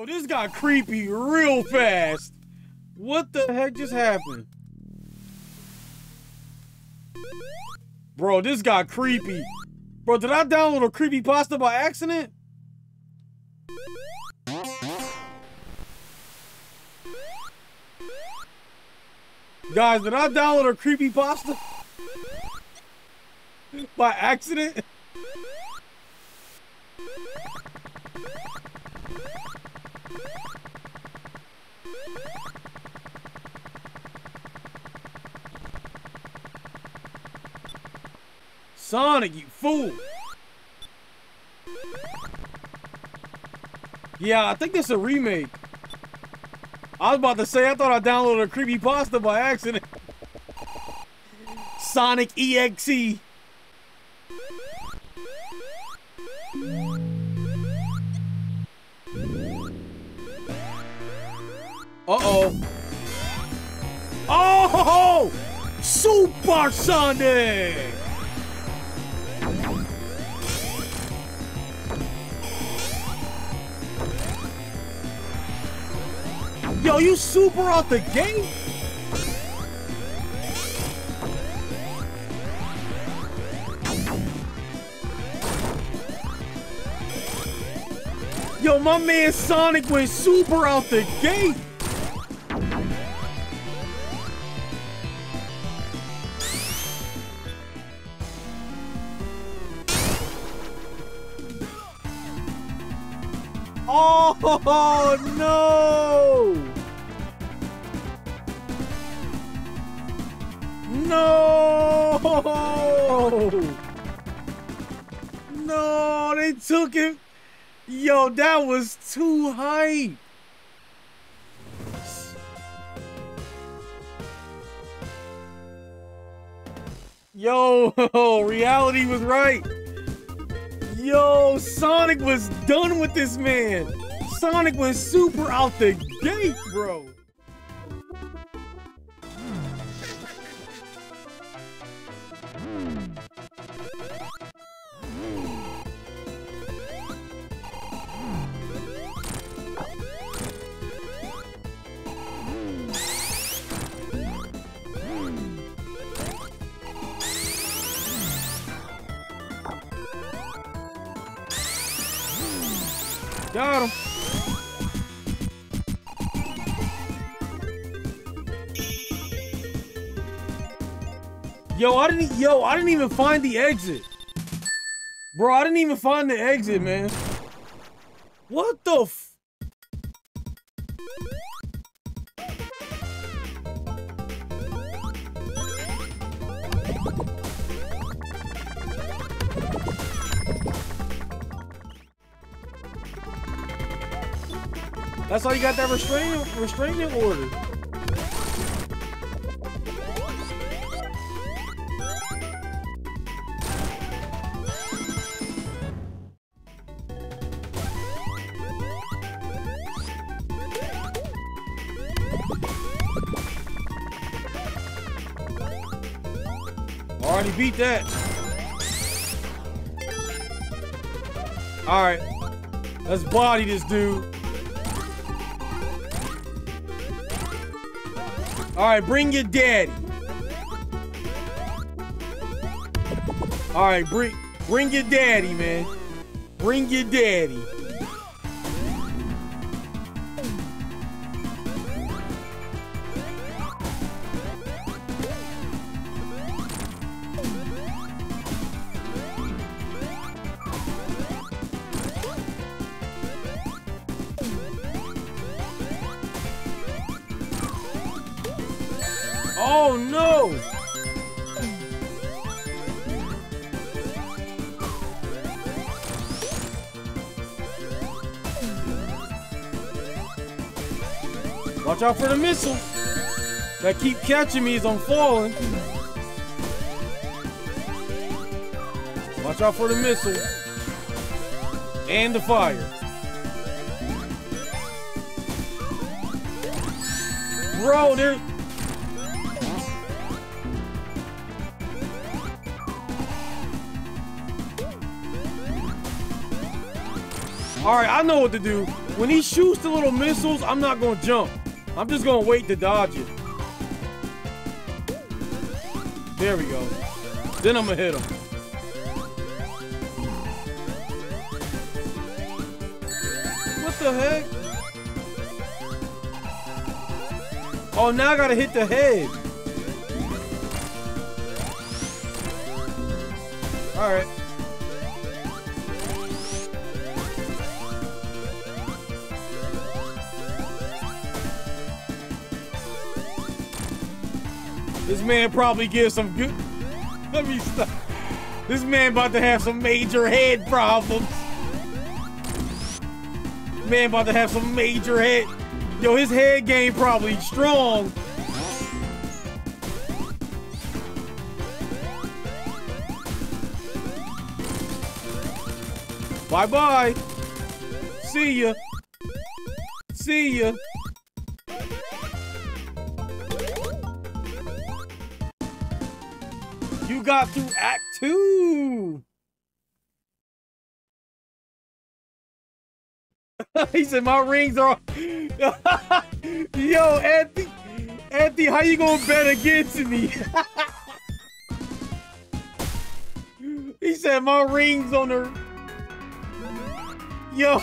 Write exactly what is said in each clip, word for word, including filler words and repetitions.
Yo, this got creepy real fast. What the heck just happened? Bro, this got creepy. Bro, did I download a creepypasta by accident? Guys, did I download a creepypasta by accident? Sonic, you fool! Yeah, I think this is a remake. I was about to say, I thought I downloaded a creepypasta by accident. Sonic E X E. Uh-oh. Oh! Super Sonic! Yo, you super out the gate? Yo, my man Sonic went super out the gate. Oh, no! No! No, they took it. Yo, that was too hype. Yo, reality was right. Yo, Sonic was done with this man. Sonic was super out the gate, bro. Got him. Yo, I didn't. Yo, I didn't even find the exit, bro. I didn't even find the exit, man. What the f? That's how you got that restraining restraining order. Already beat that. All right, let's body this dude. All right, bring your daddy. All right, bring bring your daddy, man. Bring your daddy. Oh no! Watch out for the missile that keep catching me as I'm falling. Watch out for the missile and the fire. Bro, there. All right, I know what to do. When he shoots the little missiles, I'm not gonna jump. I'm just gonna wait to dodge it. There we go. Then I'm gonna hit him. What the heck? Oh, now I gotta hit the head. All right. This man probably gives some good. Let me stop. This man about to have some major head problems. Man about to have some major head. Yo, his head game probably strong. Bye bye. See ya. See ya. You got through Act Two. He said my rings are. Yo, Anthony, Anthony, how you gonna bet against me? He said my rings on her. Yo,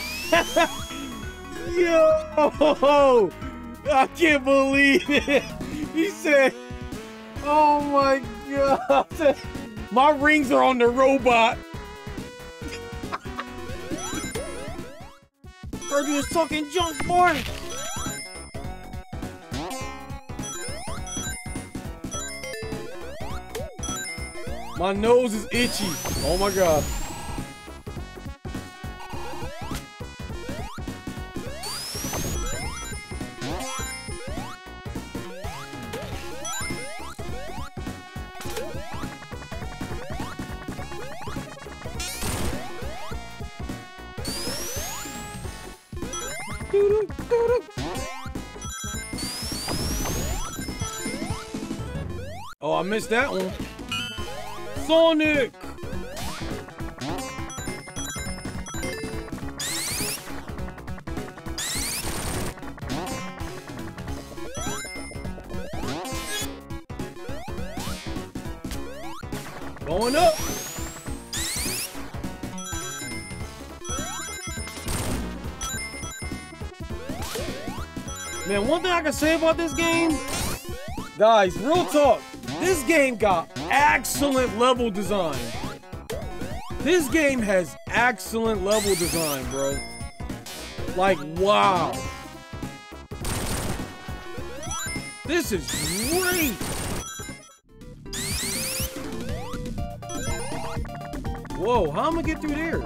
yo, I can't believe it. He said, "Oh my God, my rings are on the robot." Heard you was talking junk, boy. My nose is itchy. Oh my God. Oh, I missed that one. Sonic! Going up! Man, one thing I can say about this game, guys, real talk, this game got excellent level design. This game has excellent level design, bro. Like, wow. This is great. Whoa, how am I gonna get through there?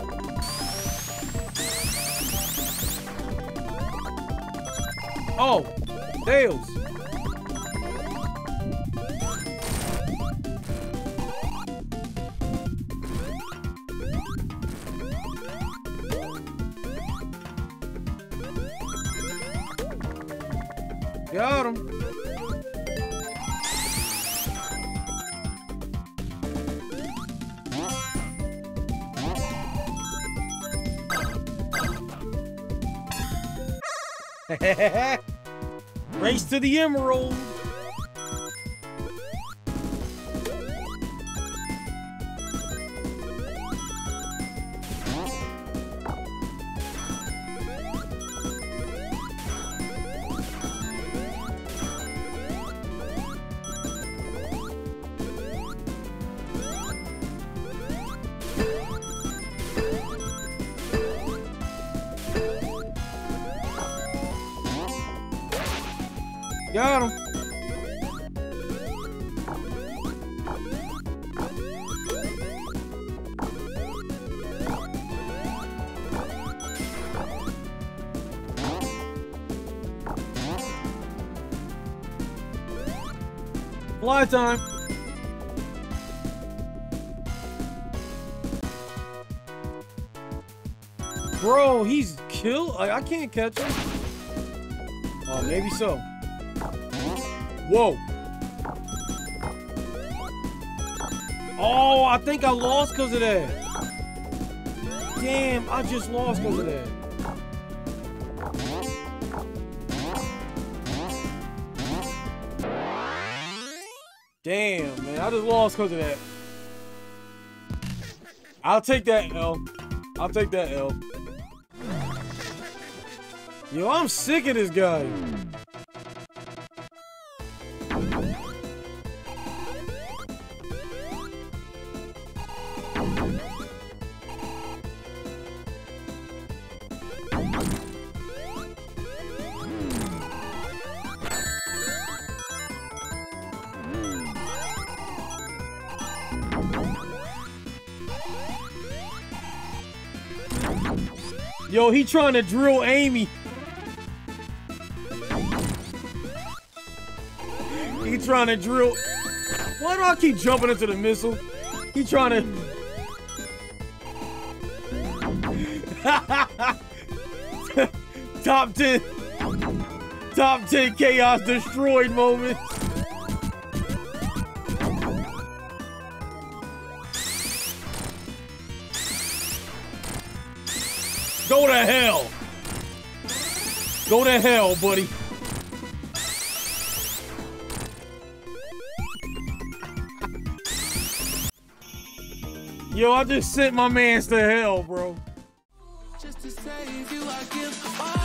Oh, Tails. Got him. Race to the emerald. Got him. Fly time. Bro, he's killed. Like, I can't catch him. Oh, maybe so. Whoa. Oh, I think I lost because of that. Damn, I just lost because of that. Damn, man. I just lost because of that. I'll take that L. I'll take that L. Yo, I'm sick of this guy. Yo, he trying to drill Amy. He trying to drill. Why do I keep jumping into the missile? He trying to. Top ten. Top ten chaos destroyed moments. Go to hell. Go to hell, buddy. Yo, I just sent my mans to hell, bro. Just to save you, I give all